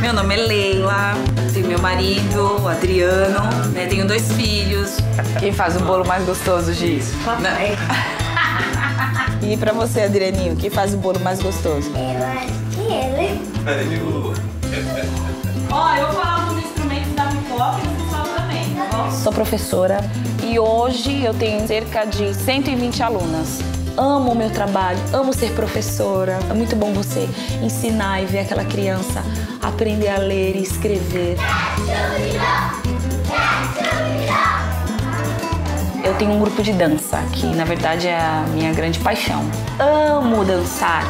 Meu nome é Leila, tenho meu marido, o Adriano, né? Tenho 2 filhos. Quem faz o bolo mais gostoso, Giz? Papai. E pra você, Adrianinho, quem faz o bolo mais gostoso? Eu acho que ele. Ó, eu vou falar alguns instrumentos da pipoca e do pessoal também, tá bom? Sou professora e hoje eu tenho cerca de 120 alunas. Amo o meu trabalho, amo ser professora. É muito bom você ensinar e ver aquela criança aprender a ler e escrever. Eu tenho um grupo de dança, que na verdade é a minha grande paixão. Amo dançar.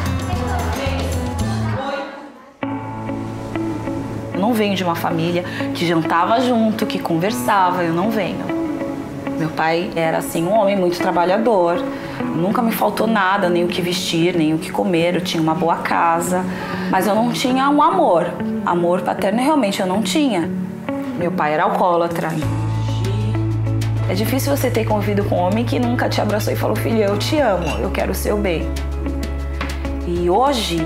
Eu não venho de uma família que jantava junto, que conversava, eu não venho. Meu pai era assim um homem muito trabalhador, nunca me faltou nada, nem o que vestir, nem o que comer, eu tinha uma boa casa, mas eu não tinha um amor. Amor paterno realmente eu não tinha. Meu pai era alcoólatra. É difícil você ter convivido com um homem que nunca te abraçou e falou: filho, eu te amo, eu quero o seu bem. E hoje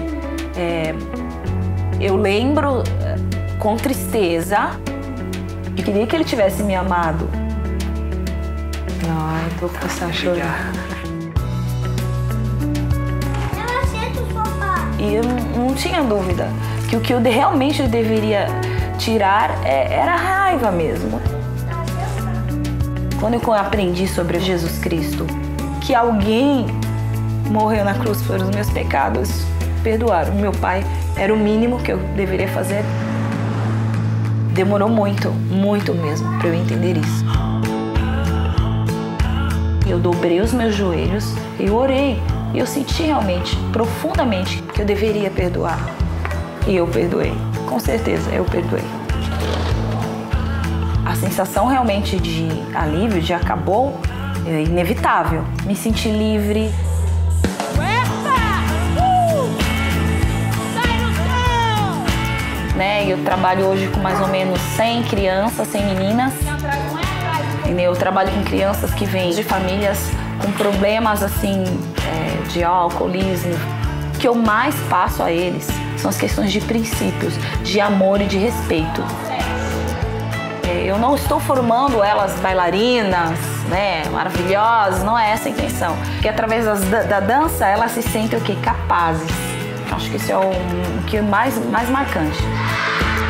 eu lembro com tristeza, eu queria que ele tivesse me amado. Ai, tô começando a chorar. Ela senta o sofá. E eu não tinha dúvida que o que eu realmente deveria tirar era a raiva mesmo. Quando eu aprendi sobre Jesus Cristo, que alguém morreu na cruz pelos meus pecados, perdoaram. Meu pai era o mínimo que eu deveria fazer. Demorou muito, muito mesmo para eu entender isso. Eu dobrei os meus joelhos, eu orei e eu senti realmente, profundamente, que eu deveria perdoar. E eu perdoei, com certeza eu perdoei. A sensação realmente de alívio, de acabou, é inevitável. Me senti livre. Né? Eu trabalho hoje com mais ou menos 100 crianças, 100 meninas. Eu trabalho com crianças que vêm de famílias com problemas assim, de alcoolismo. O que eu mais passo a eles são as questões de princípios, de amor e de respeito. Eu não estou formando elas bailarinas, né, maravilhosas, não é essa a intenção. Porque através da dança elas se sentem o quê? Capazes. Acho que isso é o que é mais marcante.